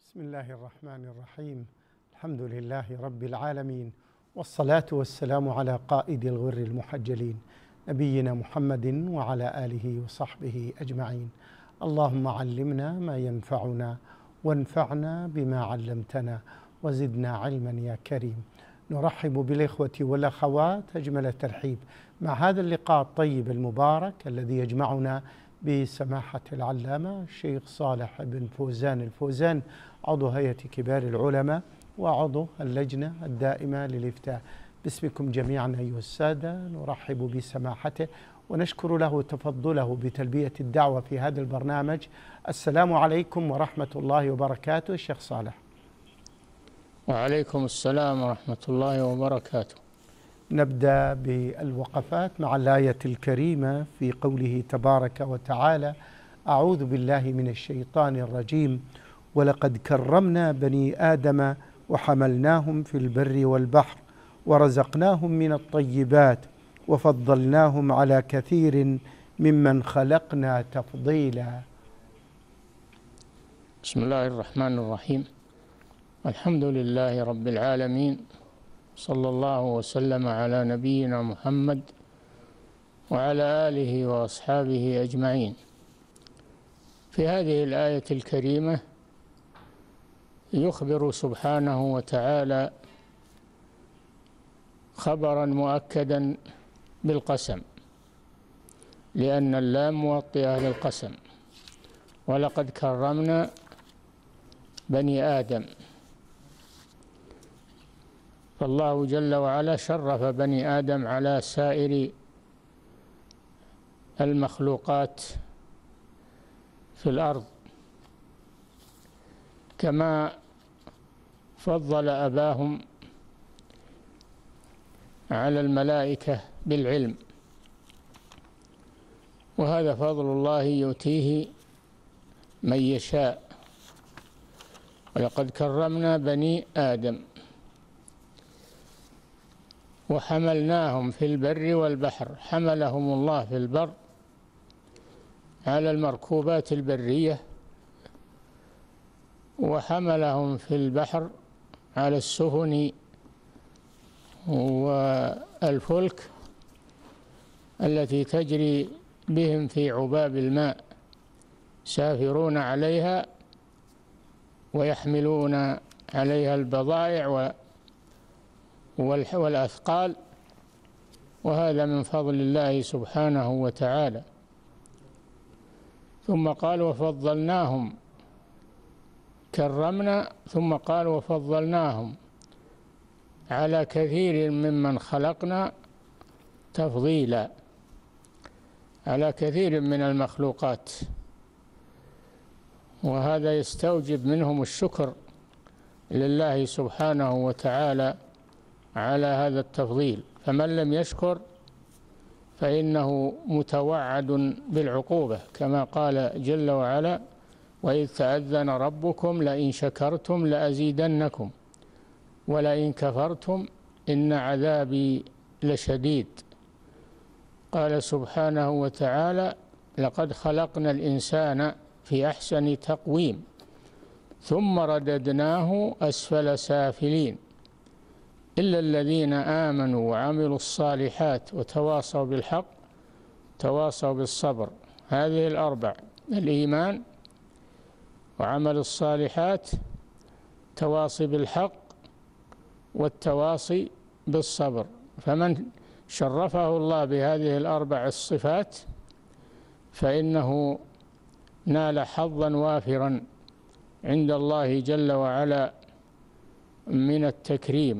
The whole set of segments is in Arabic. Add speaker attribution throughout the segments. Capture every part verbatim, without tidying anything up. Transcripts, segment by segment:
Speaker 1: بسم الله الرحمن الرحيم. الحمد لله رب العالمين، والصلاة والسلام على قائد الغر المحجلين نبينا محمد وعلى آله وصحبه أجمعين. اللهم علمنا ما ينفعنا وانفعنا بما علمتنا وزدنا علما يا كريم. نرحب بالإخوة والأخوات أجمل الترحيب مع هذا اللقاء الطيب المبارك الذي يجمعنا بسماحة العلامة الشيخ صالح بن فوزان الفوزان، عضو هيئة كبار العلماء وعضو اللجنة الدائمة للإفتاء. باسمكم جميعا أيها السادة نرحب بسماحته ونشكر له تفضله بتلبية الدعوة في هذا البرنامج. السلام عليكم ورحمة الله وبركاته. الشيخ صالح.
Speaker 2: وعليكم السلام ورحمة الله وبركاته.
Speaker 1: نبدأ بالوقفات مع الآية الكريمة في قوله تبارك وتعالى: أعوذ بالله من الشيطان الرجيم، ولقد كرمنا بني آدم وحملناهم في البر والبحر ورزقناهم من الطيبات وفضلناهم على كثير ممن خلقنا تفضيلا.
Speaker 2: بسم الله الرحمن الرحيم. الحمد لله رب العالمين، صلى الله وسلم على نبينا محمد وعلى آله وأصحابه أجمعين. في هذه الآية الكريمة يخبر سبحانه وتعالى خبرا مؤكدا بالقسم، لأن اللام موطئة للقسم. ولقد كرمنا بني آدم، فالله جل وعلا شرف بني آدم على سائر المخلوقات في الأرض، كما فضل أباهم على الملائكة بالعلم، وهذا فضل الله يؤتيه من يشاء. ولقد كرمنا بني آدم وحملناهم في البر والبحر. حملهم الله في البر على المركوبات البرية، وحملهم في البحر على السفن والفلك التي تجري بهم في عباب الماء، سافرون عليها ويحملون عليها البضائع والأثقال، وهذا من فضل الله سبحانه وتعالى. ثم قال وفضلناهم، كرمنا ثم قال وفضلناهم على كثير ممن خلقنا تفضيلا، على كثير من المخلوقات، وهذا يستوجب منهم الشكر لله سبحانه وتعالى على هذا التفضيل. فمن لم يشكر فإنه متوعد بالعقوبة، كما قال جل وعلا: وإذ تأذن ربكم لئن شكرتم لأزيدنكم ولئن كفرتم إن عذابي لشديد. قال سبحانه وتعالى: لقد خلقنا الإنسان في أحسن تقويم ثم رددناه أسفل سافلين إلا الذين آمنوا وعملوا الصالحات وتواصوا بالحق تواصوا بالصبر. هذه الأربع: الإيمان وعمل الصالحات، تواصي بالحق، والتواصي بالصبر. فمن شرفه الله بهذه الأربع الصفات فإنه نال حظا وافرا عند الله جل وعلا من التكريم،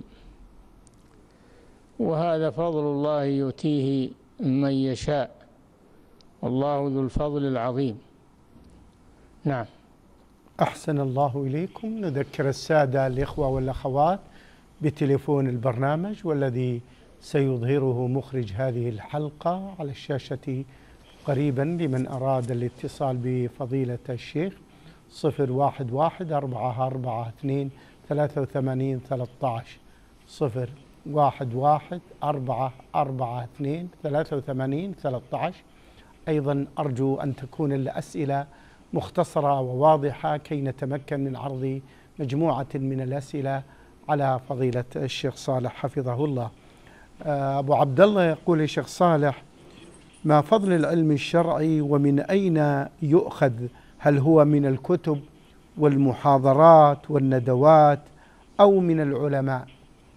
Speaker 2: وهذا فضل الله يؤتيه من يشاء، والله ذو الفضل العظيم. نعم.
Speaker 1: أحسن الله إليكم. نذكر السادة الإخوة والأخوات بتليفون البرنامج والذي سيظهره مخرج هذه الحلقة على الشاشة قريبا لمن أراد الاتصال بفضيلة الشيخ: صفر واحد واحد أربعة أربعة اثنين ثلاثة وثمانين ثلاثة عشر صفر واحد واحد أربعة أربعة اثنين ثلاثة وثمانين ثلاثة عشر. أيضا أرجو أن تكون الأسئلة مختصرة وواضحة كي نتمكن من عرض مجموعة من الأسئلة على فضيلة الشيخ صالح حفظه الله. أبو عبد الله يقول: الشيخ صالح، ما فضل العلم الشرعي ومن أين يؤخذ؟ هل هو من الكتب والمحاضرات والندوات أو من العلماء؟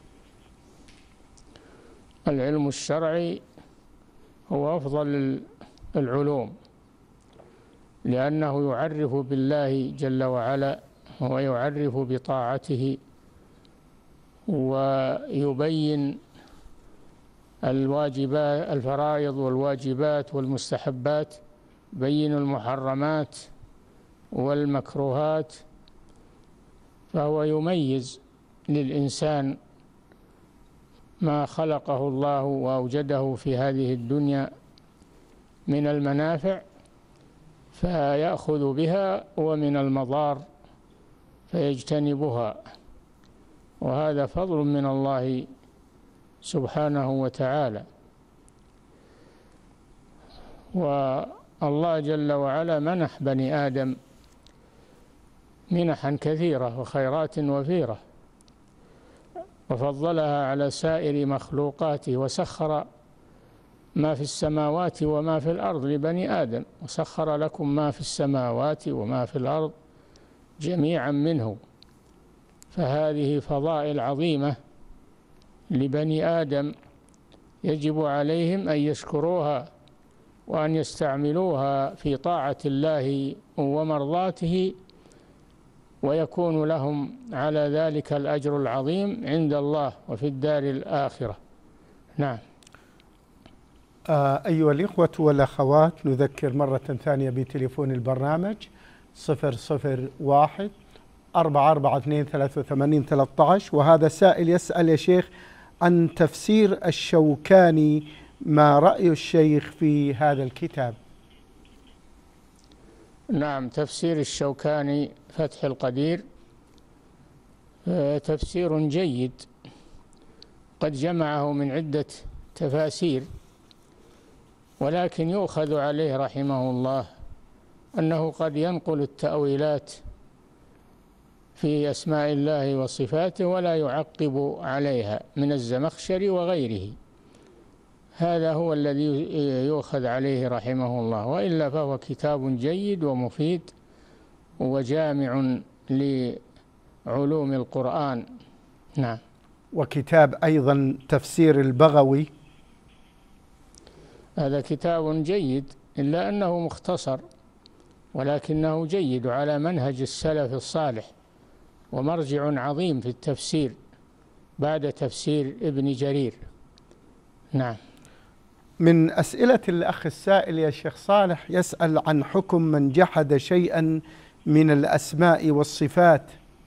Speaker 2: العلم الشرعي هو أفضل العلوم، لأنه يعرف بالله جل وعلا ويعرف بطاعته، ويبين الواجبات الفرائض والواجبات والمستحبات، بين المحرمات والمكروهات، فهو يميز للإنسان ما خلقه الله وأوجده في هذه الدنيا من المنافع فيأخذ بها، ومن المضار فيجتنبها، وهذا فضل من الله سبحانه وتعالى. والله جل وعلا منح بني آدم منحا كثيرة وخيرات وفيرة، وفضلها على سائر مخلوقاته، وسخر ما في السماوات وما في الأرض لبني آدم، وسخر لكم ما في السماوات وما في الأرض جميعا منه. فهذه فضائل عظيمة لبني آدم يجب عليهم أن يشكروها وأن يستعملوها في طاعة الله ومرضاته، ويكون لهم على ذلك الأجر العظيم عند الله وفي الدار الآخرة. نعم.
Speaker 1: آه أيها الإخوة والأخوات، نذكر مرة ثانية بتليفون البرنامج صفر صفر واحد أربعة أربعة اثنين ثلاثة وثمانين ثلاثة عشر. وهذا سائل يسأل يا شيخ عن تفسير الشوكاني، ما رأي الشيخ في هذا الكتاب؟
Speaker 2: نعم، تفسير الشوكاني فتح القدير تفسير جيد، قد جمعه من عدة تفاسير، ولكن يؤخذ عليه رحمه الله أنه قد ينقل التأويلات في أسماء الله وصفاته ولا يعقب عليها من الزمخشري وغيره. هذا هو الذي يؤخذ عليه رحمه الله، وإلا فهو كتاب جيد ومفيد وجامع لعلوم القرآن. نعم.
Speaker 1: وكتاب أيضا تفسير البغوي،
Speaker 2: هذا كتاب جيد إلا أنه مختصر، ولكنه جيد على منهج السلف الصالح، ومرجع عظيم في التفسير بعد تفسير ابن جرير. نعم.
Speaker 1: من أسئلة الأخ السائل يا شيخ صالح، يسأل عن حكم من جحد شيئا من الأسماء والصفات.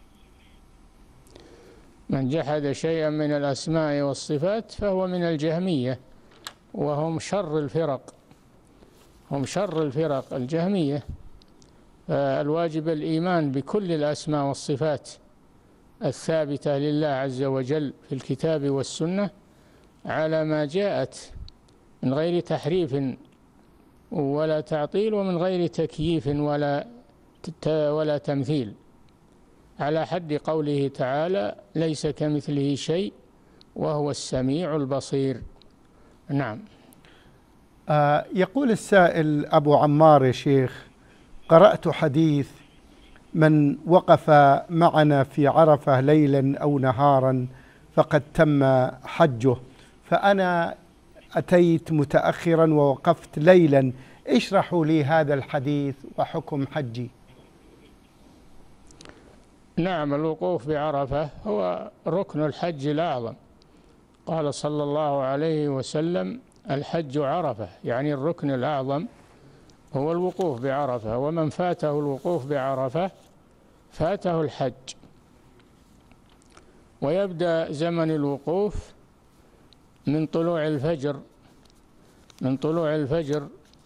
Speaker 2: من جحد شيئا من الأسماء والصفات فهو من الجهمية، وهم شر الفرق، هم شر الفرق الجهمية. الواجب الإيمان بكل الأسماء والصفات الثابتة لله عز وجل في الكتاب والسنة على ما جاءت، من غير تحريف ولا تعطيل، ومن غير تكييف ولا ولا تمثيل، على حد قوله تعالى: ليس كمثله شيء وهو السميع البصير. نعم.
Speaker 1: آه يقول السائل أبو عمار: يا شيخ، قرأت حديث من وقف معنا في عرفة ليلا أو نهارا فقد تم حجه، فأنا أتيت متأخرا ووقفت ليلا، اشرحوا لي هذا الحديث وحكم حجي.
Speaker 2: نعم، الوقوف بعرفة هو ركن الحج الأعظم، قال صلى الله عليه وسلم: الحج عرفة، يعني الركن الأعظم هو الوقوف بعرفة، ومن فاته الوقوف بعرفة فاته الحج. ويبدأ زمن الوقوف من طلوع الفجر، من طلوع الفجر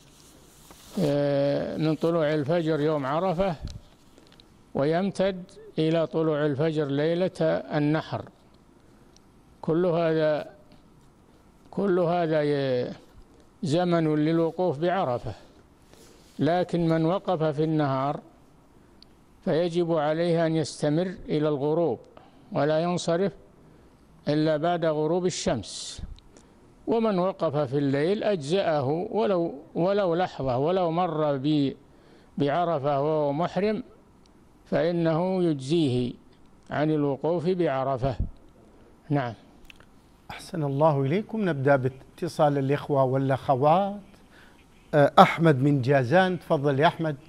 Speaker 2: من طلوع الفجر يوم عرفة، ويمتد إلى طلوع الفجر ليلة النحر. كل هذا كل هذا زمن للوقوف بعرفة، لكن من وقف في النهار فيجب عليه أن يستمر إلى الغروب ولا ينصرف إلا بعد غروب الشمس. ومن وقف في الليل أجزأه ولو ولو لحظة، ولو مر بعرفة وهو محرم فإنه يجزيه عن الوقوف بعرفة. نعم.
Speaker 1: أحسن الله إليكم. نبدأ باتصال الإخوة والأخوات. أحمد من جازان، تفضل يا أحمد.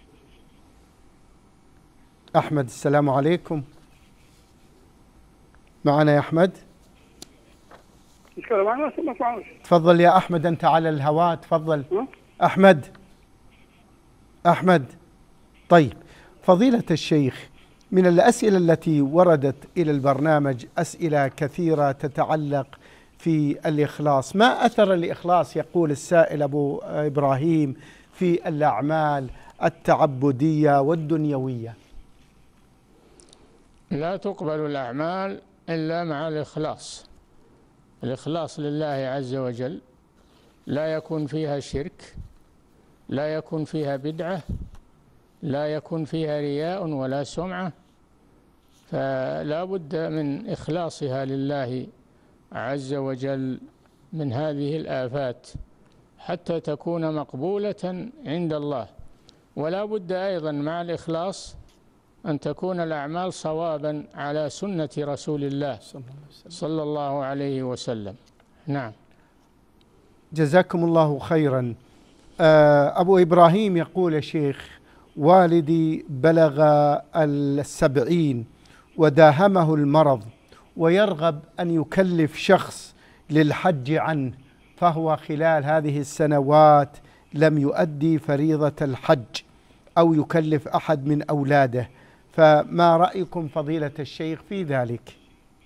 Speaker 1: أحمد السلام عليكم. معنا يا أحمد؟ تفضل يا أحمد، أنت على الهواء، تفضل. أحمد أحمد طيب فضيلة الشيخ، من الأسئلة التي وردت إلى البرنامج أسئلة كثيرة تتعلق في الإخلاص. ما أثر الإخلاص يقول السائل أبو إبراهيم في الأعمال التعبدية والدنيوية؟
Speaker 2: لا تقبل الأعمال إلا مع الإخلاص. الإخلاص لله عز وجل، لا يكون فيها شرك، لا يكون فيها بدعة، لا يكون فيها رياء ولا سمعة، فلا بد من إخلاصها لله عز وجل من هذه الآفات حتى تكون مقبولة عند الله. ولا بد أيضا مع الإخلاص أن تكون الأعمال صوابا على سنة رسول الله صلى الله عليه وسلم. نعم.
Speaker 1: جزاكم الله خيرا. أبو إبراهيم يقول يا شيخ: والدي بلغ السبعين وداهمه المرض ويرغب أن يكلف شخص للحج عنه، فهو خلال هذه السنوات لم يؤدي فريضة الحج أو يكلف أحد من أولاده، فما رأيكم فضيلة الشيخ في ذلك؟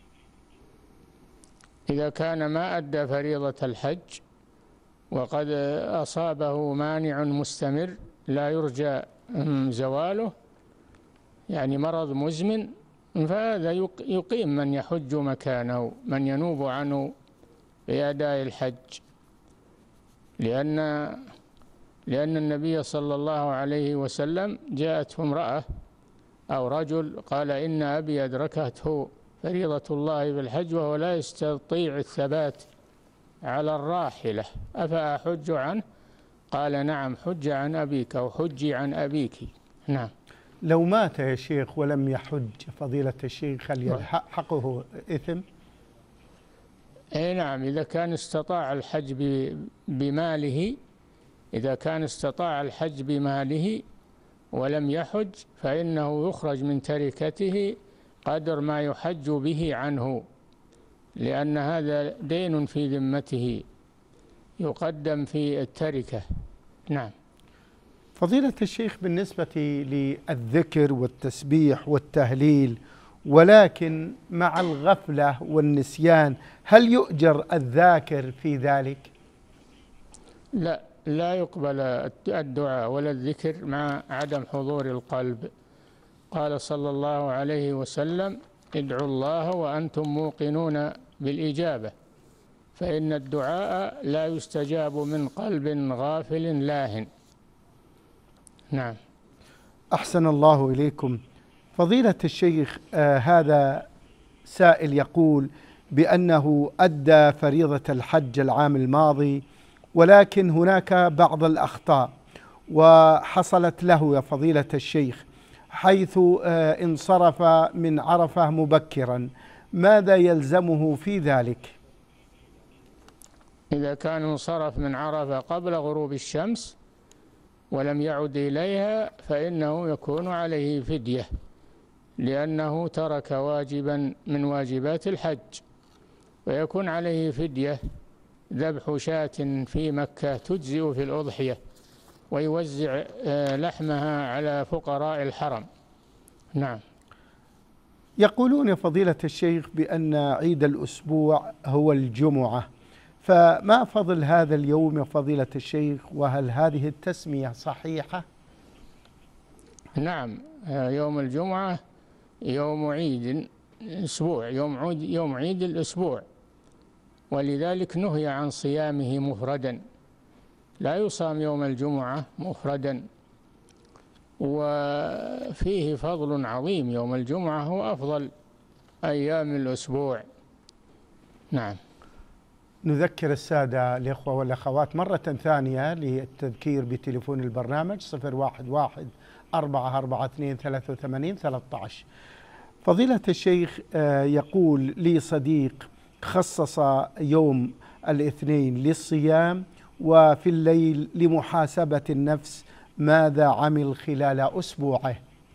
Speaker 2: إذا كان ما أدى فريضة الحج وقد أصابه مانع مستمر لا يرجى زواله، يعني مرض مزمن، فهذا يقيم من يحج مكانه، من ينوب عنه بأداء الحج، لأن لأن النبي صلى الله عليه وسلم جاءته امرأة أو رجل قال: إن أبي أدركته فريضة الله بالحج وهو لا يستطيع الثبات على الراحلة، أفأحج عنه؟ قال: نعم، حج عن أبيك أو حجي عن أبيك. نعم.
Speaker 1: لو مات يا شيخ ولم يحج فضيلة الشيخ هل يلحقه إثم؟
Speaker 2: أي نعم، إذا كان استطاع الحج بماله إذا كان استطاع الحج بماله ولم يحج فإنه يخرج من تركته قدر ما يحج به عنه، لأن هذا دين في ذمته يقدم في التركة. نعم.
Speaker 1: فضيلة الشيخ، بالنسبة للذكر والتسبيح والتهليل ولكن مع الغفلة والنسيان، هل يؤجر الذاكر في ذلك؟
Speaker 2: لا، لا يقبل الدعاء ولا الذكر مع عدم حضور القلب. قال صلى الله عليه وسلم: ادعوا الله وأنتم موقنون بالإجابة، فإن الدعاء لا يستجاب من قلب غافل لاهٍ. نعم.
Speaker 1: أحسن الله إليكم. فضيلة الشيخ، آه هذا سائل يقول بأنه أدى فريضة الحج العام الماضي، ولكن هناك بعض الأخطاء وحصلت له يا فضيلة الشيخ، حيث آه انصرف من عرفة مبكرا، ماذا يلزمه في ذلك؟
Speaker 2: إذا كان انصرف من عرفة قبل غروب الشمس ولم يعد إليها فإنه يكون عليه فدية، لأنه ترك واجبا من واجبات الحج، ويكون عليه فدية ذبح شاة في مكة تجزئ في الأضحية، ويوزع لحمها على فقراء الحرم. نعم.
Speaker 1: يقولون يا فضيلة الشيخ بأن عيد الأسبوع هو الجمعة، فما فضل هذا اليوم يا فضيلة الشيخ، وهل هذه التسمية صحيحة؟
Speaker 2: نعم، يوم الجمعة يوم عيد الأسبوع، يوم عيد يوم عيد الأسبوع، ولذلك نهي عن صيامه مفردا، لا يصام يوم الجمعة مفردا، وفيه فضل عظيم. يوم الجمعة هو أفضل أيام الأسبوع. نعم.
Speaker 1: نذكر السادة الإخوة والأخوات مرة ثانية للتذكير بتليفون البرنامج صفر واحد واحد أربعة أربعة اثنين ثلاثة وثمانين ثلاثة عشر. فضيلة الشيخ يقول لي صديق خصص يوم الاثنين للصيام وفي الليل لمحاسبة النفس، ماذا عمل خلال أسبوعه؟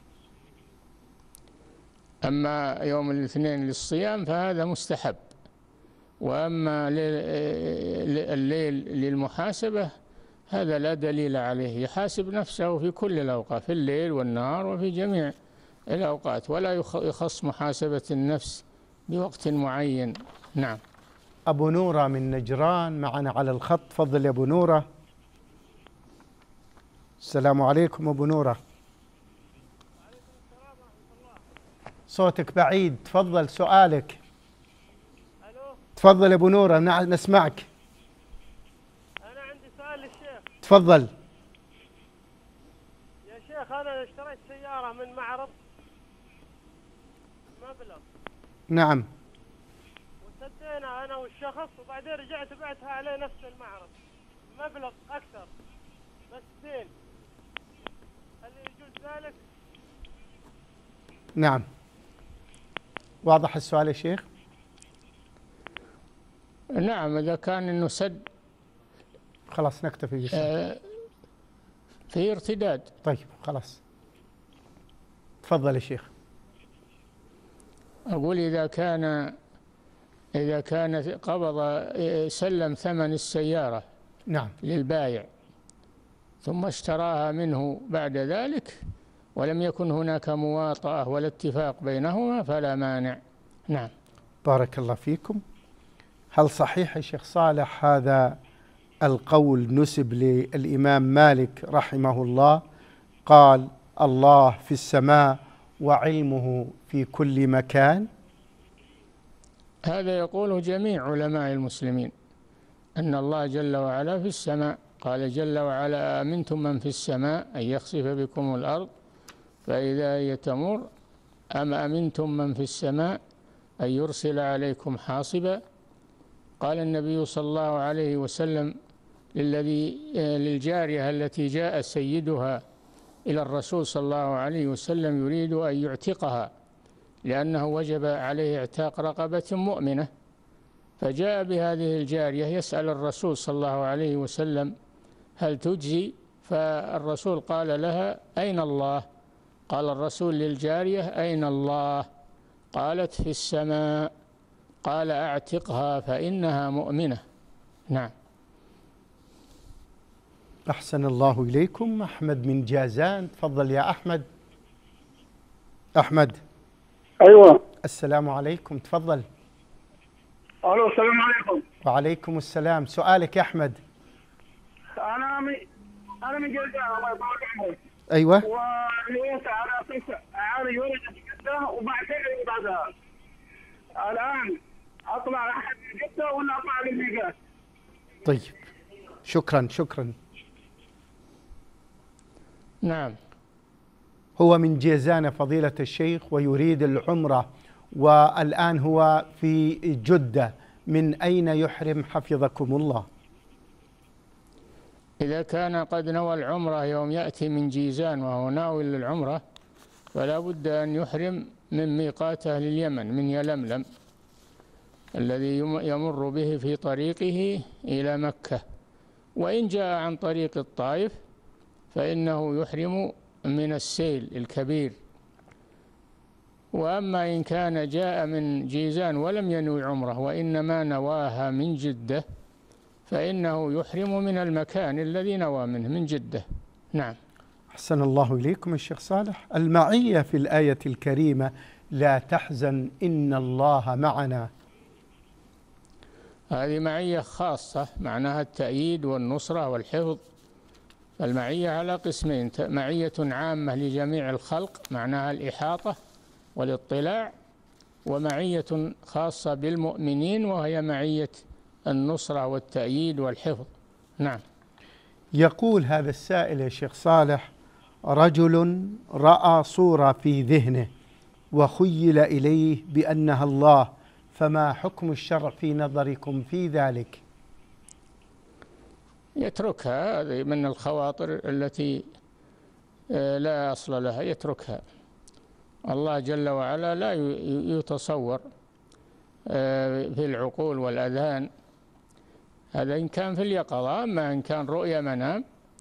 Speaker 2: أما يوم الاثنين للصيام فهذا مستحب، وأما الليل للمحاسبة هذا لا دليل عليه. يحاسب نفسه في كل الأوقات، في الليل والنهار وفي جميع الأوقات، ولا يخص محاسبة النفس بوقت معين. نعم.
Speaker 1: أبو نورة من نجران معنا على الخط، تفضل يا أبو نورة. السلام عليكم أبو نورة. صوتك بعيد، تفضل سؤالك. تفضل يا أبو نورة، نسمعك.
Speaker 3: أنا عندي سؤال للشيخ.
Speaker 1: تفضل
Speaker 3: يا شيخ، أنا اشتريت سيارة من معرض مبلغ.
Speaker 1: نعم.
Speaker 3: وسدينا أنا والشخص، وبعدين رجعت بعتها عليه نفس المعرض مبلغ أكثر بس دين، هل يجوز ذلك؟
Speaker 1: نعم. واضح السؤال يا شيخ؟
Speaker 2: نعم. إذا كان إنه سد
Speaker 1: خلاص نكتفي بالسؤال.
Speaker 2: في ارتداد.
Speaker 1: طيب خلاص، تفضل يا شيخ.
Speaker 2: أقول إذا كان إذا كان قبض سلم ثمن السيارة
Speaker 1: نعم
Speaker 2: للبائع ثم اشتراها منه بعد ذلك ولم يكن هناك مواطأة ولا اتفاق بينهما فلا مانع. نعم.
Speaker 1: بارك الله فيكم. هل صحيح يا شيخ صالح هذا القول نسب للإمام مالك رحمه الله، قال الله في السماء وعلمه في كل مكان؟
Speaker 2: هذا يقوله جميع علماء المسلمين، أن الله جل وعلا في السماء. قال جل وعلا: أمنتم من في السماء أن يخسف بكم الأرض فإذا هي تمور أم أمنتم من في السماء أن يرسل عليكم حاصبا. قال النبي صلى الله عليه وسلم للذي للجارية التي جاء سيدها إلى الرسول صلى الله عليه وسلم يريد أن يعتقها لأنه وجب عليه اعتاق رقبة مؤمنة، فجاء بهذه الجارية يسأل الرسول صلى الله عليه وسلم: هل تجزي؟ فالرسول قال لها: أين الله؟ قال الرسول للجارية: أين الله؟ قالت: في السماء. قال: أعتقها فإنها مؤمنة. نعم.
Speaker 1: أحسن الله إليكم. أحمد من جازان، تفضل يا أحمد. أحمد.
Speaker 4: أيوة.
Speaker 1: السلام عليكم، تفضل.
Speaker 4: ألو، السلام عليكم.
Speaker 1: وعليكم السلام. سؤالك يا أحمد.
Speaker 4: أنا من أنا من جازان، الله يبارك عمرك.
Speaker 1: أيوة.
Speaker 4: ونيت على قصة أعاني ولدت جدة وبعتين بعدها. الآن أطلع أحد من جدة ولا أطلع للميقات؟
Speaker 1: طيب، شكرا شكرا.
Speaker 2: نعم.
Speaker 1: هو من جيزان فضيلة الشيخ ويريد العمرة، والآن هو في جدة، من أين يحرم حفظكم الله؟
Speaker 2: إذا كان قد نوى العمرة يوم يأتي من جيزان وهو ناوي للعمرة فلا بد أن يحرم من ميقات أهل اليمن، من يلملم الذي يمر به في طريقه إلى مكة. وإن جاء عن طريق الطائف فإنه يحرم من السيل الكبير. وأما إن كان جاء من جيزان ولم ينوي عمره وإنما نواها من جدة فإنه يحرم من المكان الذي نوى منه من جدة. نعم.
Speaker 1: أحسن الله إليكم الشيخ صالح. المعية في الآية الكريمة لا تحزن إن الله معنا،
Speaker 2: هذه معية خاصة معناها التأييد والنصرة والحفظ. المعية على قسمين: معية عامة لجميع الخلق معناها الإحاطة والاطلاع، ومعية خاصة بالمؤمنين وهي معية النصرة والتأييد والحفظ. نعم.
Speaker 1: يقول هذا السائل يا شيخ صالح: رجل رأى صورة في ذهنه وخيل إليه بأنها الله، فما حكم الشرع في نظركم في ذلك؟
Speaker 2: يتركها، هذه من الخواطر التي لا أصل لها، يتركها. الله جل وعلا لا يتصور في العقول والأذهان، هذا إن كان في اليقظة. أما إن كان رؤيا منام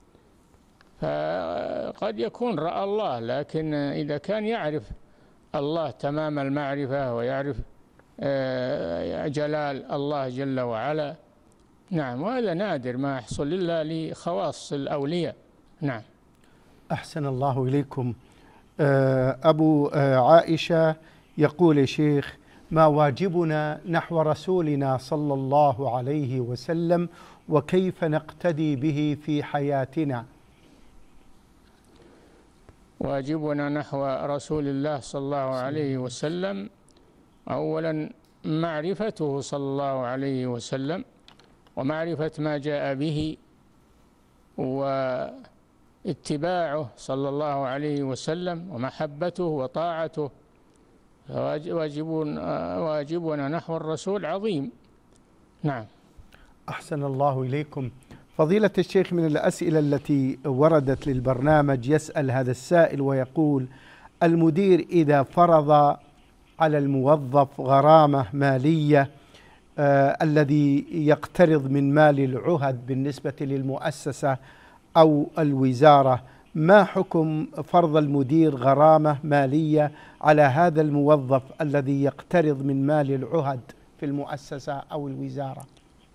Speaker 2: فقد يكون رأى الله، لكن إذا كان يعرف الله تمام المعرفة ويعرف جلال الله جل وعلا، نعم، وهذا نادر ما يحصل إلا لخواص الأولياء. نعم.
Speaker 1: أحسن الله إليكم. أبو عائشة يقول: يا شيخ، ما واجبنا نحو رسولنا صلى الله عليه وسلم، وكيف نقتدي به في حياتنا؟
Speaker 2: واجبنا نحو رسول الله صلى الله عليه وسلم أولا معرفته صلى الله عليه وسلم، ومعرفة ما جاء به، واتباعه صلى الله عليه وسلم، ومحبته وطاعته. واجبنا واجبنا نحو الرسول عظيم. نعم.
Speaker 1: أحسن الله إليكم. فضيلة الشيخ، من الأسئلة التي وردت للبرنامج يسأل هذا السائل ويقول: المدير إذا فرض على الموظف غرامة مالية آه الذي يقترض من مال العهد بالنسبة للمؤسسة أو الوزارة، ما حكم فرض المدير غرامة مالية على هذا الموظف الذي يقترض من مال العهد في المؤسسة أو الوزارة؟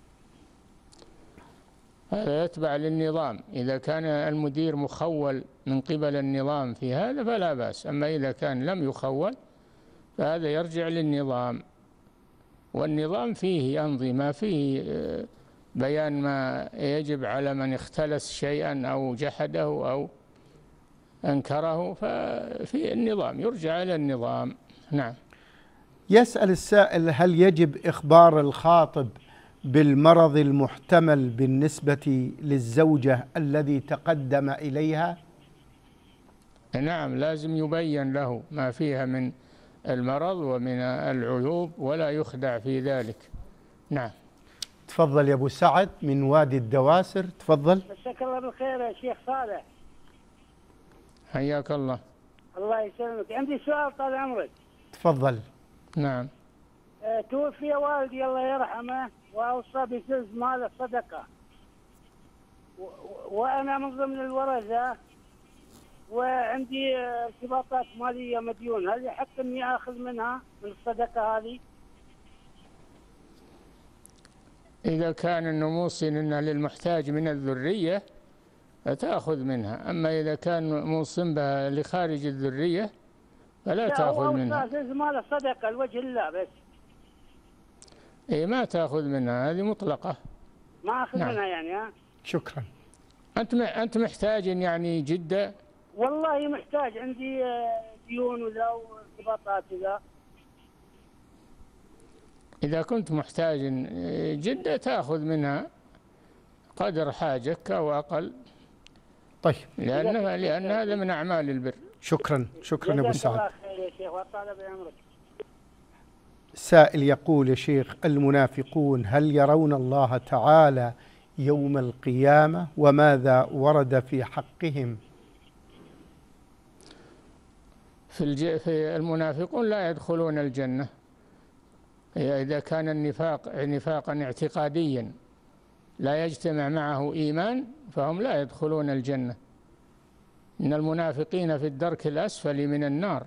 Speaker 2: هذا يتبع للنظام. إذا كان المدير مخول من قبل النظام في هذا فلا بأس، أما إذا كان لم يخول فهذا يرجع للنظام، والنظام فيه أنظمة، فيه بيان ما يجب على من اختلس شيئا أو جحده أو أنكره، ففي النظام يرجع إلى النظام. نعم.
Speaker 1: يسأل السائل: هل يجب إخبار الخاطب بالمرض المحتمل بالنسبة للزوجة الذي تقدم إليها؟
Speaker 2: نعم، لازم يبين له ما فيها من المرض ومن العيوب، ولا يخدع في ذلك. نعم.
Speaker 1: تفضل يا أبو سعد من وادي الدواسر، تفضل.
Speaker 3: مساك الله بالخير يا شيخ صالح.
Speaker 2: حياك الله.
Speaker 3: الله يسلمك. عندي سؤال طال عمرك.
Speaker 1: تفضل.
Speaker 2: نعم.
Speaker 3: أه توفي والدي الله يرحمه وأوصى بثلث مال الصدقة، وأنا من ضمن الورثة وعندي ارتباطات مالية مديون، هل يحق إني آخذ منها من الصدقة هذه؟
Speaker 2: إذا كان إنه موصٍ للمحتاج من الذرية فتأخذ منها، أما إذا كان موصٍ بها لخارج الذرية فلا تأخذ منها.
Speaker 3: لا، هو مال الصدقة لوجه الله بس.
Speaker 2: إيه، ما تأخذ منها، هذه مطلقة.
Speaker 3: ما أخذ
Speaker 2: نعم.
Speaker 3: منها يعني. ها.
Speaker 1: شكرا.
Speaker 2: أنت أنت محتاج يعني جدا؟
Speaker 3: والله محتاج، عندي ديون وذا وارتباطات وذا.
Speaker 2: إذا كنت محتاج جدا تأخذ منها قدر حاجك أو أقل.
Speaker 1: طيب.
Speaker 2: لأن لأن هذا من أعمال البر.
Speaker 1: شكرا. شكرا يا أبو سعد.
Speaker 3: الله خير يا شيخ وطال بعمرك.
Speaker 1: سائل يقول: يا شيخ، المنافقون هل يرون الله تعالى يوم القيامة، وماذا ورد في حقهم؟
Speaker 2: في, الج... في المنافقون لا يدخلون الجنة إذا كان النفاق نفاقا اعتقاديا لا يجتمع معه إيمان، فهم لا يدخلون الجنة. إن المنافقين في الدرك الأسفل من النار.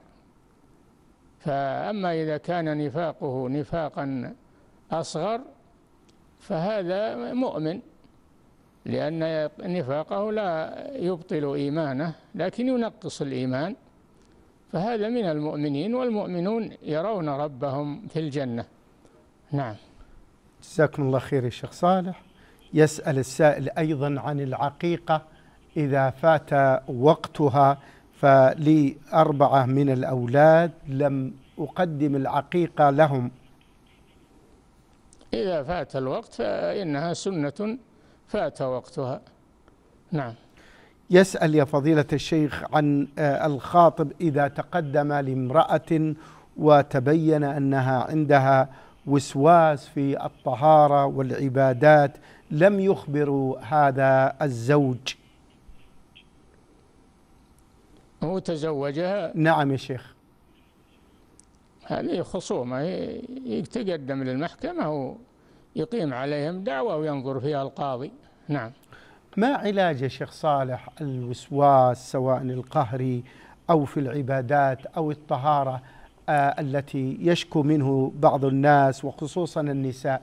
Speaker 2: فأما إذا كان نفاقه نفاقا أصغر فهذا مؤمن، لأن نفاقه لا يبطل إيمانه لكن ينقص الإيمان، فهذا من المؤمنين، والمؤمنون يرون ربهم في الجنة. نعم.
Speaker 1: جزاكم الله خير يا شيخ صالح. يسأل السائل أيضا عن العقيقة إذا فات وقتها، فلي أربعة من الأولاد لم أقدم العقيقة لهم.
Speaker 2: إذا فات الوقت فإنها سنة فات وقتها، نعم.
Speaker 1: يسأل يا فضيلة الشيخ عن الخاطب إذا تقدم لامرأة وتبين أنها عندها وسواس في الطهارة والعبادات، لم يخبروا هذا الزوج.
Speaker 2: هو تزوجها؟
Speaker 1: نعم يا شيخ.
Speaker 2: هذه خصومة، يتقدم للمحكمة ويقيم عليهم دعوة وينظر فيها القاضي. نعم.
Speaker 1: ما علاج يا شيخ صالح الوسواس سواء القهري أو في العبادات أو الطهارة آه التي يشكو منه بعض الناس وخصوصا النساء؟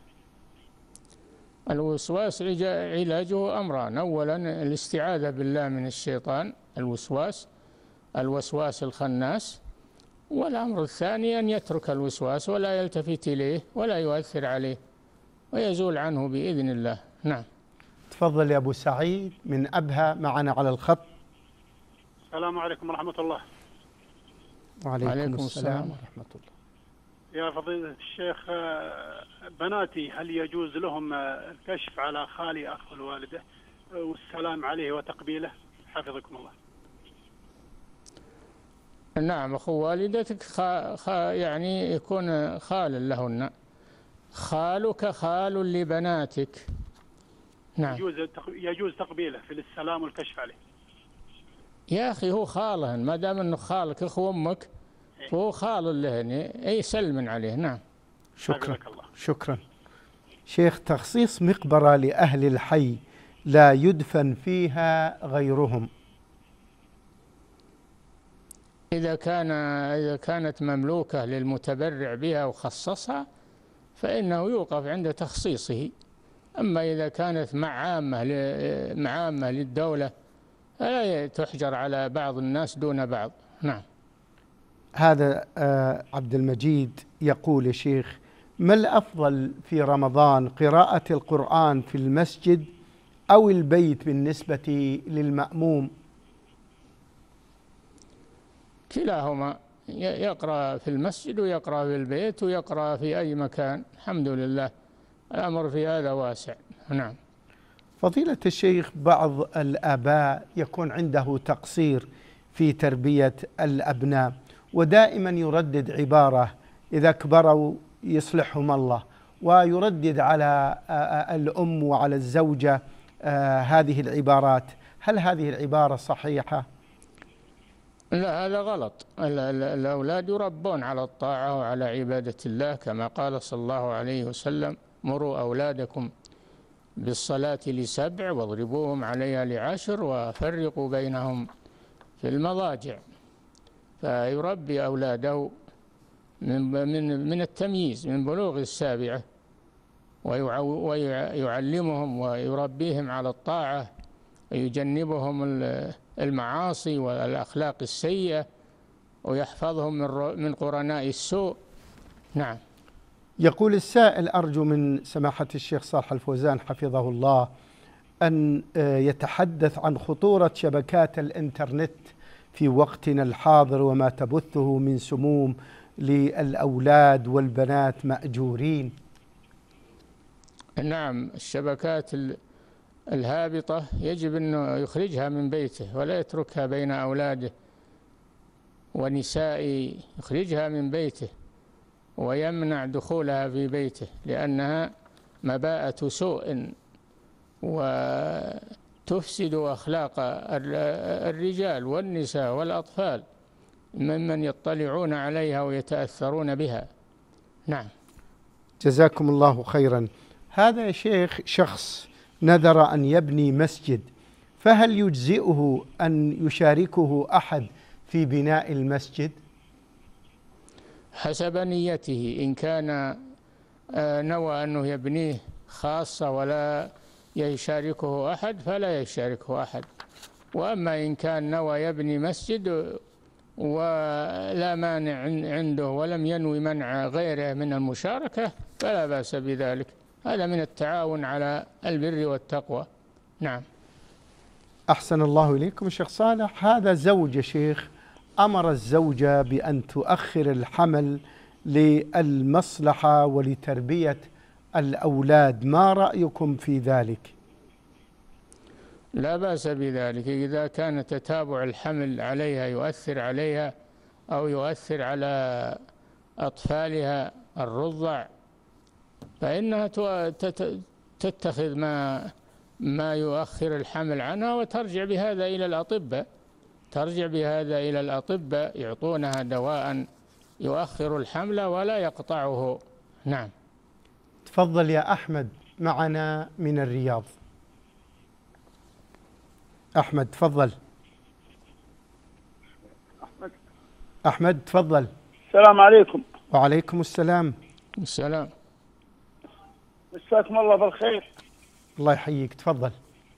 Speaker 2: الوسواس علاجه أمران: أولا الاستعاذة بالله من الشيطان الوسواس الوسواس الخناس، والأمر الثاني أن يترك الوسواس ولا يلتفت إليه ولا يؤثر عليه ويزول عنه بإذن الله. نعم.
Speaker 1: تفضل يا أبو سعيد من أبها معنا على الخط.
Speaker 5: السلام عليكم ورحمة الله.
Speaker 1: وعليكم عليكم السلام ورحمة الله.
Speaker 5: يا فضيلة الشيخ، بناتي هل يجوز لهم الكشف على خالي أخ الوالدة والسلام عليه وتقبيله حفظكم الله؟
Speaker 2: نعم، أخو والدتك خا خا يعني يكون خال لهن، خالك خال لبناتك. نعم.
Speaker 5: يجوز يجوز تقبيله في السلام والكشف عليه.
Speaker 2: يا أخي هو خالهن، ما دام أنه خالك أخو أمك فهو خال لهن، أي سلم عليه. نعم.
Speaker 1: شكرا شكرا. شيخ، تخصيص مقبرة لأهل الحي لا يدفن فيها غيرهم،
Speaker 2: إذا كان إذا كانت مملوكة للمتبرع بها وخصصها فإنه يوقف عند تخصيصه. أما إذا كانت معامة معامة للدولة فلا تحجر على بعض الناس دون بعض. نعم.
Speaker 1: هذا عبد المجيد يقول: يا شيخ، ما الأفضل في رمضان، قراءة القرآن في المسجد أو البيت بالنسبة للمأموم؟
Speaker 2: كلاهما، يقرأ في المسجد ويقرأ في البيت ويقرأ في أي مكان، الحمد لله، الأمر في هذا واسع. نعم.
Speaker 1: فضيلة الشيخ، بعض الآباء يكون عنده تقصير في تربية الأبناء ودائما يردد عبارة: إذا كبروا يصلحهم الله، ويردد على الأم وعلى الزوجة هذه العبارات. هل هذه العبارة صحيحة؟
Speaker 2: لا، هذا غلط. الأولاد يربون على الطاعة وعلى عبادة الله، كما قال صلى الله عليه وسلم: مروا أولادكم بالصلاة لسبع واضربوهم عليها لعشر وفرقوا بينهم في المضاجع. فيربي أولاده من من من التمييز، من بلوغ السابعة، ويعلمهم ويربيهم على الطاعة ويجنبهم المعاصي والأخلاق السيئة ويحفظهم من قرناء السوء. نعم.
Speaker 1: يقول السائل: أرجو من سماحة الشيخ صالح الفوزان حفظه الله أن يتحدث عن خطورة شبكات الإنترنت في وقتنا الحاضر وما تبثه من سموم للأولاد والبنات مأجورين.
Speaker 2: نعم، الشبكات الهابطة يجب أنه يخرجها من بيته ولا يتركها بين أولاده ونسائه، يخرجها من بيته ويمنع دخولها في بيته، لأنها مباءة سوء وتفسد أخلاق الرجال والنساء والأطفال ممن يطلعون عليها ويتأثرون بها. نعم.
Speaker 1: جزاكم الله خيرا. هذا يا شيخ شخص نذر أن يبني مسجد، فهل يجزئه أن يشاركه أحد في بناء المسجد؟
Speaker 2: حسب نيته، إن كان نوى أنه يبنيه خاصة ولا يشاركه أحد فلا يشاركه أحد، وأما إن كان نوى يبني مسجد ولا مانع عنده ولم ينوي منع غيره من المشاركة فلا بأس بذلك، هذا من التعاون على البر والتقوى. نعم.
Speaker 1: أحسن الله إليكم شيخ صالح. هذا زوج يا شيخ أمر الزوجة بأن تؤخر الحمل للمصلحة ولتربية الأولاد، ما رأيكم في ذلك؟
Speaker 2: لا بأس بذلك إذا كان تتابع الحمل عليها يؤثر عليها أو يؤثر على أطفالها الرضع، فإنها تتخذ ما ما يؤخر الحمل عنها وترجع بهذا إلى الأطباء ترجع بهذا إلى الأطباء يعطونها دواء يؤخر الحمل ولا يقطعه. نعم.
Speaker 1: تفضل يا أحمد معنا من الرياض. أحمد تفضل.
Speaker 4: أحمد
Speaker 1: أحمد تفضل.
Speaker 4: السلام عليكم.
Speaker 1: وعليكم السلام.
Speaker 2: السلام.
Speaker 4: مساكم الله بالخير.
Speaker 1: الله يحييك. تفضل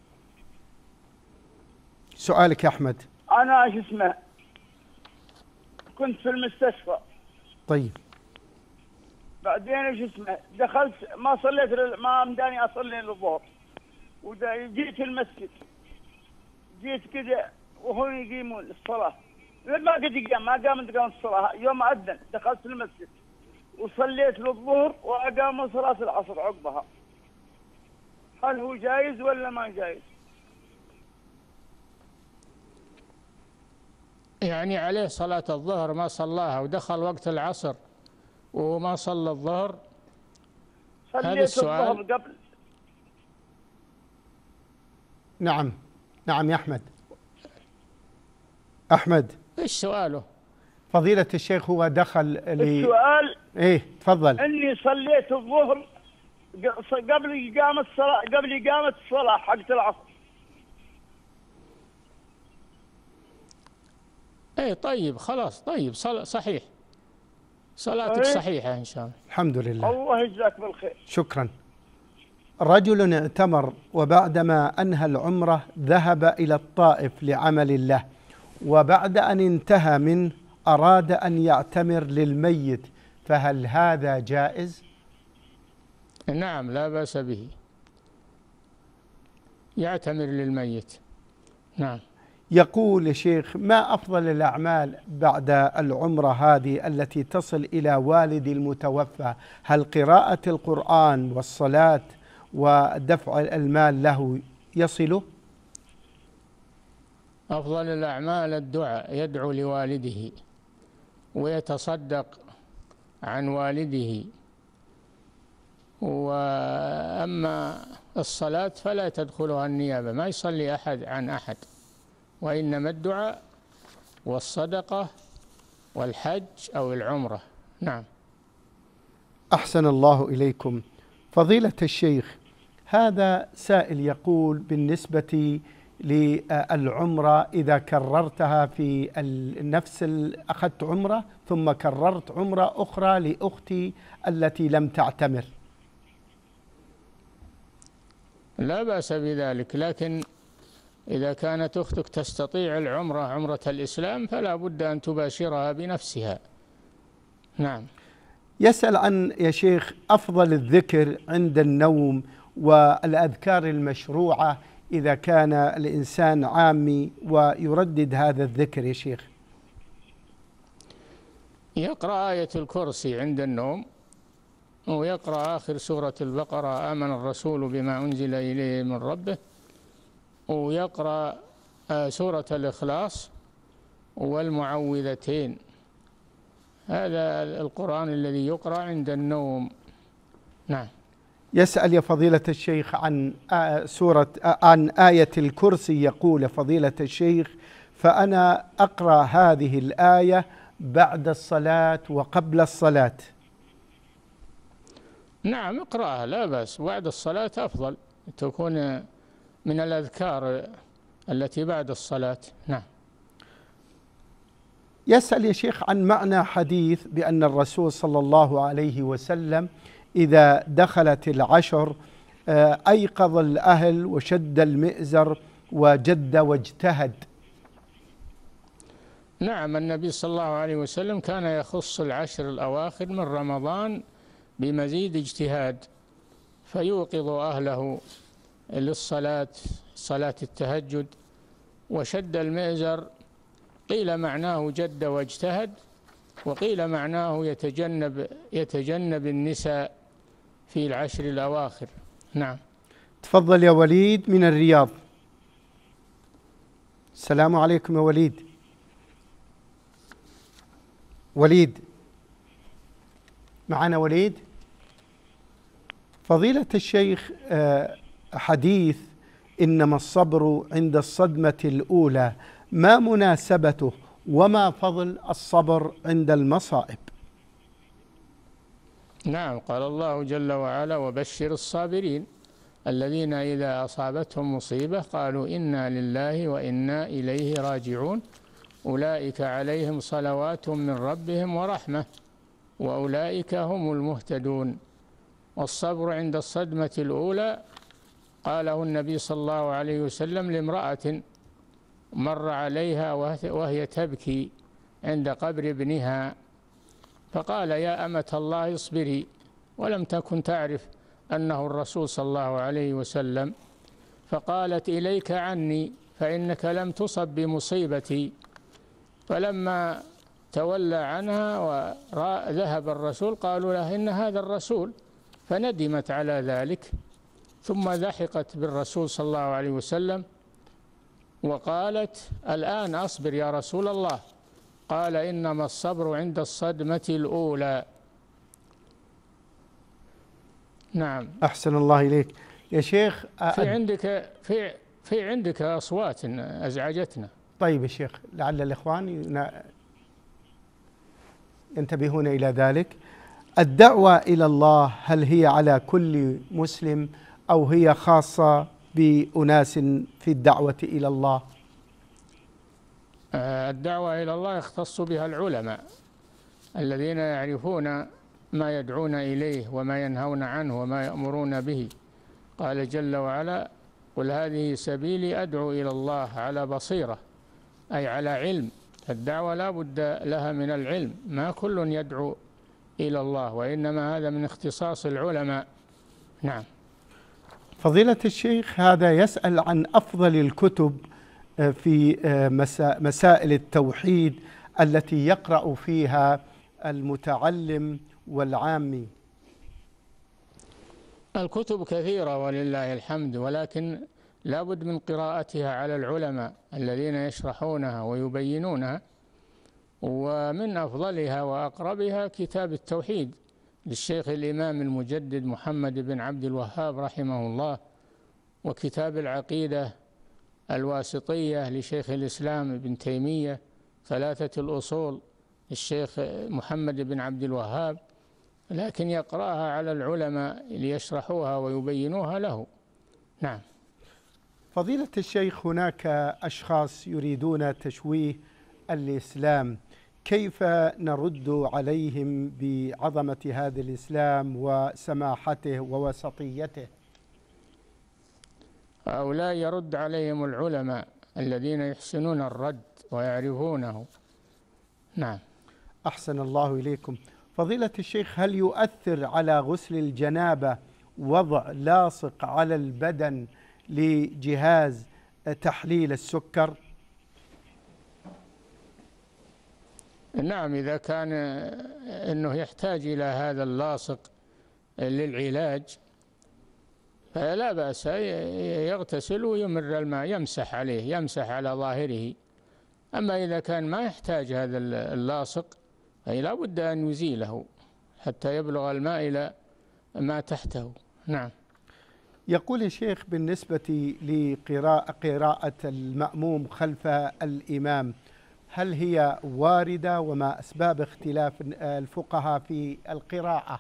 Speaker 1: سؤالك يا أحمد.
Speaker 4: أنا إيش اسمه كنت في المستشفى.
Speaker 1: طيب.
Speaker 4: بعدين ايش اسمه دخلت ما صليت ما مداني اصلي الظهر وجيت المسجد جيت كذا وهم يقيمون الصلاه ما قد يقام ما قام تقام الصلاه يوم اذن دخلت المسجد وصليت للظهر واقاموا صلاه العصر عقبها. هل هو جائز ولا ما جائز؟
Speaker 2: يعني عليه صلاة الظهر ما صلاها ودخل وقت العصر وما صلى الظهر. هذا السؤال.
Speaker 4: الظهر قبل.
Speaker 1: نعم نعم يا أحمد. أحمد
Speaker 2: إيش سؤاله؟
Speaker 1: فضيلة الشيخ هو دخل ل...
Speaker 4: السؤال
Speaker 1: إيه تفضل.
Speaker 4: إني صليت الظهر قبل إقامة الصلاة قبل إقامة الصلاة حقت العصر.
Speaker 2: إيه طيب خلاص طيب صحيح صلاتك صحيحة إن شاء الله.
Speaker 1: الحمد لله.
Speaker 4: الله يجزاك بالخير.
Speaker 1: شكرا. رجل اعتمر وبعدما أنهى العمرة ذهب إلى الطائف لعمل الله، وبعد أن انتهى منه أراد أن يعتمر للميت، فهل هذا جائز؟
Speaker 2: نعم لا بأس به، يعتمر للميت. نعم.
Speaker 1: يقول شيخ ما أفضل الأعمال بعد العمرة هذه التي تصل إلى والدي المتوفى؟ هل قراءة القرآن والصلاة ودفع المال له يصله؟
Speaker 2: أفضل الأعمال الدعاء، يدعو لوالده ويتصدق عن والده، وأما الصلاة فلا تدخلها النيابة، ما يصلي أحد عن أحد، وإنما الدعاء والصدقة والحج أو العمرة. نعم.
Speaker 1: أحسن الله إليكم. فضيلة الشيخ هذا سائل يقول بالنسبة للعمرة إذا كررتها في نفس أخذت عمرة ثم كررت عمرة أخرى لأختي التي لم تعتمر.
Speaker 2: لا بأس بذلك، لكن إذا كانت أختك تستطيع العمرة عمرة الإسلام فلا بد أن تباشرها بنفسها. نعم.
Speaker 1: يسأل عن يا شيخ أفضل الذكر عند النوم والأذكار المشروعة إذا كان الإنسان عامي ويردد هذا الذكر يا شيخ.
Speaker 2: يقرأ آية الكرسي عند النوم، ويقرأ آخر سورة البقرة آمن الرسول بما أنزل إليه من ربه، ويقرأ سورة الإخلاص والمعوذتين. هذا القرآن الذي يقرأ عند النوم. نعم.
Speaker 1: يسأل يا فضيلة الشيخ عن سورة عن آية الكرسي، يقول فضيلة الشيخ فأنا أقرأ هذه الآية بعد الصلاة وقبل الصلاة.
Speaker 2: نعم اقرأها لا بأس، بعد الصلاة أفضل، تكون من الأذكار التي بعد الصلاة. نعم.
Speaker 1: يسأل يا شيخ عن معنى حديث بأن الرسول صلى الله عليه وسلم إذا دخلت العشر أيقظ الأهل وشد المئزر وجد واجتهد.
Speaker 2: نعم النبي صلى الله عليه وسلم كان يخص العشر الأواخر من رمضان بمزيد اجتهاد، فيوقظ أهله للصلاة، صلاة التهجد. وشد المئزر قيل معناه جد واجتهد، وقيل معناه يتجنب يتجنب النساء في العشر الأواخر. نعم.
Speaker 1: تفضل يا وليد من الرياض. السلام عليكم يا وليد. وليد معنا وليد؟ فضيلة الشيخ، حديث إنما الصبر عند الصدمة الأولى، ما مناسبته وما فضل الصبر عند المصائب؟
Speaker 2: نعم، قال الله جل وعلا: وبشر الصابرين الذين إذا أصابتهم مصيبة قالوا إنا لله وإنا إليه راجعون أولئك عليهم صلوات من ربهم ورحمة وأولئك هم المهتدون. والصبر عند الصدمة الأولى قاله النبي صلى الله عليه وسلم لامرأة مر عليها وهي تبكي عند قبر ابنها، فقال: يا أمة الله اصبري، ولم تكن تعرف أنه الرسول صلى الله عليه وسلم، فقالت: إليك عني فإنك لم تصب بمصيبتي. فلما تولى عنها وذهب الرسول قالوا له: إن هذا الرسول، فندمت على ذلك، ثم ضحكت بالرسول صلى الله عليه وسلم وقالت: الآن أصبر يا رسول الله. قال: إنما الصبر عند الصدمة الأولى. نعم.
Speaker 1: أحسن الله إليك يا شيخ.
Speaker 2: في عندك في في عندك أصوات أزعجتنا.
Speaker 1: طيب يا شيخ، لعل الإخوان ينتبهون إلى ذلك. الدعوة إلى الله هل هي على كل مسلم أو هي خاصة بأناس في الدعوة إلى الله؟
Speaker 2: الدعوة إلى الله يختص بها العلماء الذين يعرفون ما يدعون إليه وما ينهون عنه وما يأمرون به. قال جل وعلا: قل هذه سبيلي أدعو إلى الله على بصيرة، أي على علم. الدعوة لا بد لها من العلم، ما كل يدعو إلى الله، وإنما هذا من اختصاص العلماء. نعم.
Speaker 1: فضيلة الشيخ، هذا يسأل عن أفضل الكتب في مسائل التوحيد التي يقرأ فيها المتعلم والعامي.
Speaker 2: الكتب كثيرة ولله الحمد، ولكن لا بد من قراءتها على العلماء الذين يشرحونها ويبينونها. ومن أفضلها وأقربها كتاب التوحيد للشيخ الإمام المجدد محمد بن عبد الوهاب رحمه الله، وكتاب العقيدة الواسطية لشيخ الإسلام ابن تيمية، ثلاثة الأصول للشيخ محمد بن عبد الوهاب، لكن يقرأها على العلماء ليشرحوها ويبينوها له. نعم.
Speaker 1: فضيلة الشيخ، هناك أشخاص يريدون تشويه الإسلام، كيف نرد عليهم بعظمة هذا الإسلام وسماحته ووسطيته؟
Speaker 2: هؤلاء يرد عليهم العلماء الذين يحسنون الرد ويعرفونه. نعم.
Speaker 1: أحسن الله إليكم. فضيلة الشيخ، هل يؤثر على غسل الجنابة وضع لاصق على البدن لجهاز تحليل السكر؟
Speaker 2: نعم، إذا كان أنه يحتاج إلى هذا اللاصق للعلاج فلا بأس، يغتسل ويمر الماء يمسح عليه، يمسح على ظاهره. أما إذا كان ما يحتاج هذا اللاصق فلا لا بد أن يزيله حتى يبلغ الماء إلى ما تحته. نعم.
Speaker 1: يقول الشيخ: بالنسبة لقراءة قراءة المأموم خلف الإمام، هل هي واردة وما أسباب اختلاف الفقهاء في القراءة؟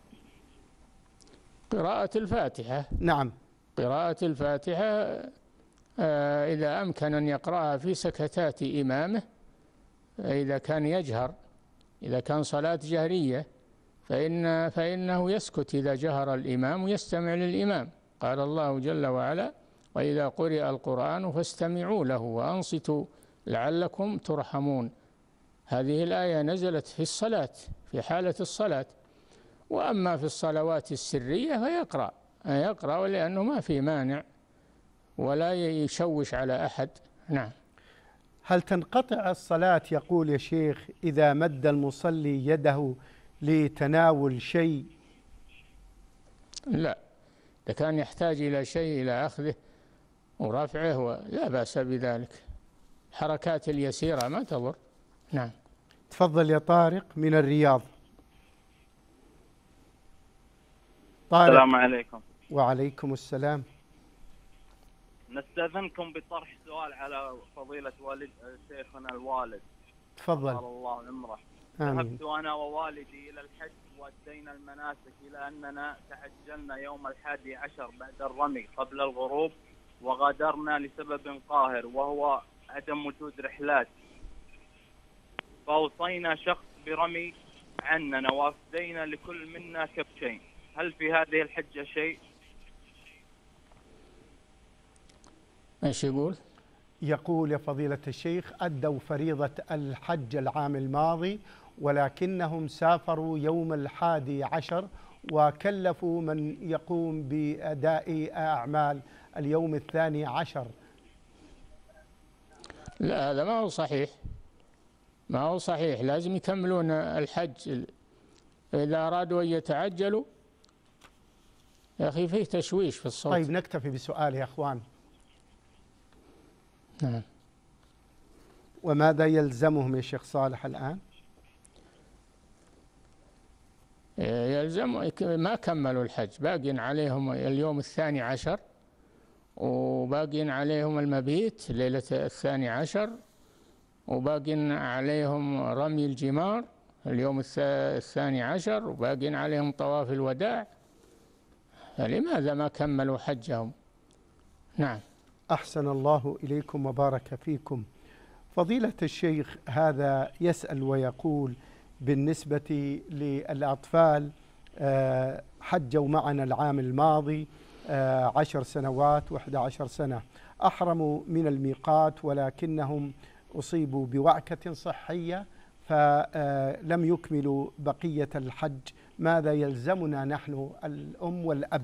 Speaker 2: قراءة الفاتحة.
Speaker 1: نعم.
Speaker 2: قراءة الفاتحة إذا أمكن أن يقرأها في سكتات إمامه، إذا كان يجهر، إذا كان صلاة جهرية فإن فإنه يسكت إذا جهر الإمام ويستمع للإمام. قال الله جل وعلا: وإذا قرئ القرآن فاستمعوا له وأنصتوا لعلكم ترحمون. هذه الآية نزلت في الصلاة، في حالة الصلاة. وأما في الصلوات السرية فيقرأ يقرأ لأنه ما في مانع ولا يشوش على أحد. نعم.
Speaker 1: هل تنقطع الصلاة يقول يا شيخ إذا مد المصلي يده لتناول شيء؟
Speaker 2: لا، إذا كان يحتاج إلى شيء، إلى أخذه ورفعه لا بأس بذلك. الحركات اليسيرة ما تضر. نعم.
Speaker 1: تفضل يا طارق من الرياض. طارق.
Speaker 6: السلام عليكم.
Speaker 1: وعليكم السلام.
Speaker 6: نستأذنكم بطرح سؤال على فضيلة والد شيخنا الوالد.
Speaker 1: تفضل.
Speaker 6: طال الله عمره.
Speaker 1: آمين.
Speaker 6: ذهبت أنا ووالدي إلى الحج وأدينا المناسك إلى أننا تعجلنا يوم الحادي عشر بعد الرمي قبل الغروب، وغادرنا لسبب قاهر وهو عدم وجود رحلات، فأوصينا شخص برمي عننا وأفدينا لكل منا كبشين. هل في هذه الحجة شيء؟
Speaker 2: ايش يقول؟
Speaker 1: يقول يا فضيلة الشيخ أدوا فريضة الحج العام الماضي، ولكنهم سافروا يوم الحادي عشر وكلفوا من يقوم بأداء أعمال اليوم الثاني عشر.
Speaker 2: لا هذا ما هو صحيح، ما هو صحيح. لازم يكملون الحج. إذا أرادوا أن يتعجلوا يا أخي فيه تشويش في الصوت.
Speaker 1: طيب نكتفي بسؤال يا أخوان.
Speaker 2: نعم.
Speaker 1: وماذا يلزمهم يا شيخ صالح الآن؟
Speaker 2: يلزم ما كملوا الحج، باقي عليهم اليوم الثاني عشر، وباقي عليهم المبيت ليلة الثاني عشر، وباقي عليهم رمي الجمار اليوم الثاني عشر، وباقي عليهم طواف الوداع. فلماذا ما كملوا حجهم؟ نعم.
Speaker 1: أحسن الله إليكم وبارك فيكم. فضيلة الشيخ هذا يسأل ويقول بالنسبة للأطفال حجوا معنا العام الماضي عشر سنوات وإحدى عشر سنة، أحرموا من الميقات ولكنهم أصيبوا بوعكة صحية فلم يكملوا بقية الحج. ماذا يلزمنا نحن الأم والأب؟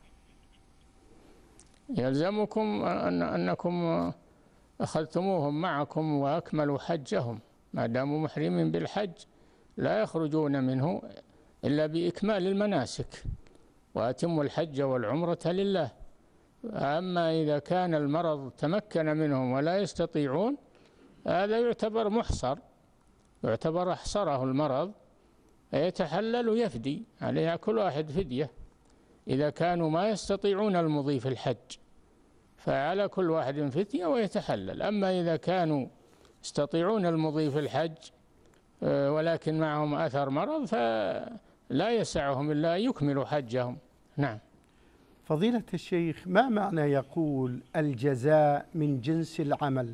Speaker 2: يلزمكم أن أنكم أخذتموهم معكم وأكملوا حجهم، ما داموا محرمين بالحج لا يخرجون منه إلا بإكمال المناسك، وأتموا الحج والعمرة لله. أما إذا كان المرض تمكن منهم ولا يستطيعون هذا يعتبر محصر، يعتبر أحصره المرض، يتحلل ويفدي عليها كل واحد فدية إذا كانوا ما يستطيعون المضي في الحج، فعلى كل واحد فدية ويتحلل. أما إذا كانوا يستطيعون المضي في الحج ولكن معهم أثر مرض فلا يسعهم إلا يكملوا حجهم. نعم.
Speaker 1: فضيلة الشيخ ما معنى يقول الجزاء من جنس العمل؟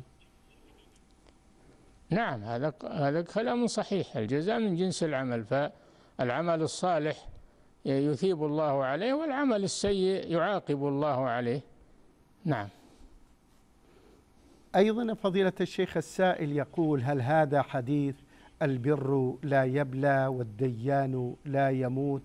Speaker 2: نعم هذا هذا كلام صحيح، الجزاء من جنس العمل، فالعمل الصالح يثيب الله عليه والعمل السيء يعاقب الله عليه. نعم.
Speaker 1: أيضا فضيلة الشيخ السائل يقول هل هذا حديث البر لا يبلى والديان لا يموت؟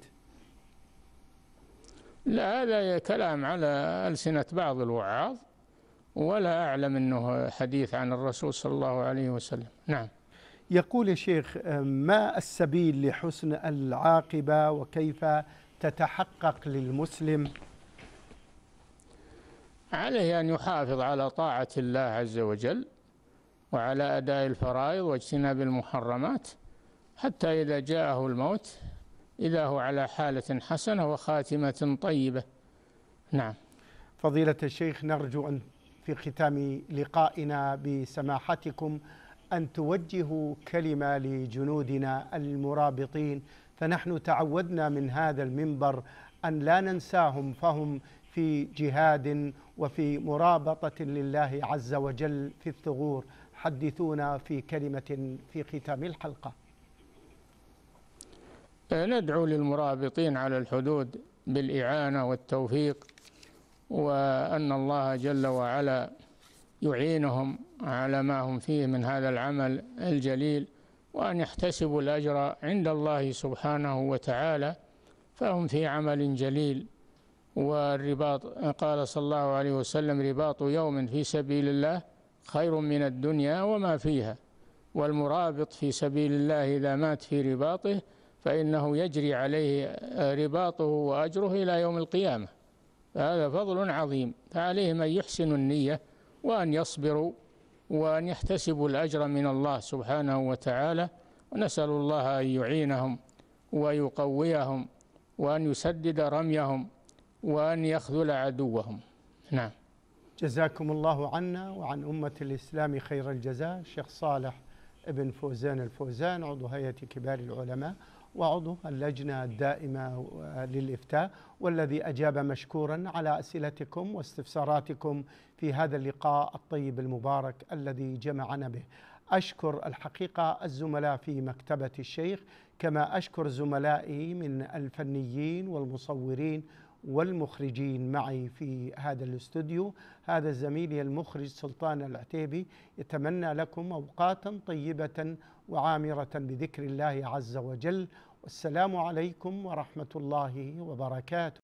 Speaker 2: لا هذا كلام على ألسنة بعض الوعاظ، ولا أعلم أنه حديث عن الرسول صلى الله عليه وسلم. نعم.
Speaker 1: يقول يا شيخ ما السبيل لحسن العاقبة وكيف تتحقق للمسلم؟
Speaker 2: عليه أن يحافظ على طاعة الله عز وجل وعلى أداء الفرائض واجتناب المحرمات حتى إذا جاءه الموت إذا هو على حالة حسنة وخاتمة طيبة. نعم.
Speaker 1: فضيلة الشيخ نرجو أن في ختام لقائنا بسماحتكم أن توجهوا كلمة لجنودنا المرابطين، فنحن تعودنا من هذا المنبر أن لا ننساهم، فهم في جهاد وفي مرابطة لله عز وجل في الثغور. حدثونا في كلمة في ختام الحلقة.
Speaker 2: ندعو للمرابطين على الحدود بالإعانة والتوفيق، وأن الله جل وعلا يعينهم على ما هم فيه من هذا العمل الجليل، وأن يحتسبوا الأجر عند الله سبحانه وتعالى، فهم في عمل جليل. والرباط قال صلى الله عليه وسلم رباط يوم في سبيل الله خير من الدنيا وما فيها، والمرابط في سبيل الله إذا مات في رباطه فإنه يجري عليه رباطه وأجره إلى يوم القيامة. هذا فضل عظيم، فعليهم أن يحسنوا النية وأن يصبروا وأن يحتسبوا الأجر من الله سبحانه وتعالى، ونسأل الله أن يعينهم ويقويهم وأن يسدد رميهم وأن يخذل عدوهم. نعم.
Speaker 1: جزاكم الله عنا وعن أمة الإسلام خير الجزاء. الشيخ صالح ابن فوزان الفوزان، عضو هيئة كبار العلماء وعضو اللجنة الدائمة للإفتاء، والذي أجاب مشكورا على أسئلتكم واستفساراتكم في هذا اللقاء الطيب المبارك الذي جمعنا به. أشكر الحقيقة الزملاء في مكتبة الشيخ، كما أشكر زملائي من الفنيين والمصورين والمخرجين معي في هذا الاستوديو. هذا زميلي المخرج سلطان العتيبي، يتمنى لكم أوقاتا طيبة وعامرة بذكر الله عز وجل، والسلام عليكم ورحمة الله وبركاته.